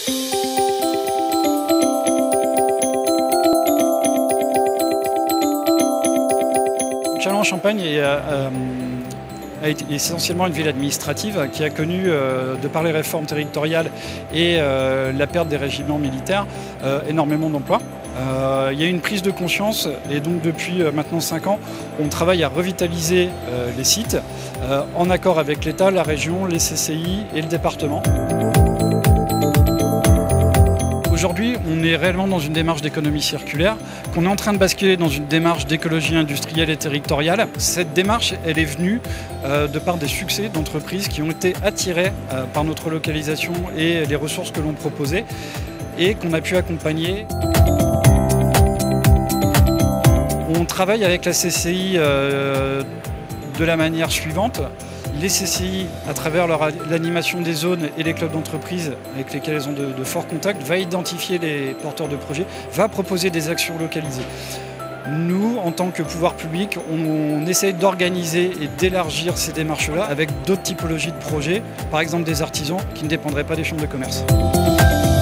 Châlons-en-Champagne est essentiellement une ville administrative qui a connu, de par les réformes territoriales et la perte des régiments militaires, énormément d'emplois. Il y a une prise de conscience et donc depuis maintenant 5 ans, on travaille à revitaliser les sites en accord avec l'État, la région, les CCI et le département. Aujourd'hui, on est réellement dans une démarche d'économie circulaire, qu'on est en train de basculer dans une démarche d'écologie industrielle et territoriale. Cette démarche, elle est venue de par des succès d'entreprises qui ont été attirées par notre localisation et les ressources que l'on proposait et qu'on a pu accompagner. On travaille avec la CCI de la manière suivante. Les CCI, à travers l'animation des zones et les clubs d'entreprise avec lesquels elles ont de forts contacts, va identifier les porteurs de projets, va proposer des actions localisées. Nous, en tant que pouvoir public, on essaye d'organiser et d'élargir ces démarches-là avec d'autres typologies de projets, par exemple des artisans qui ne dépendraient pas des chambres de commerce.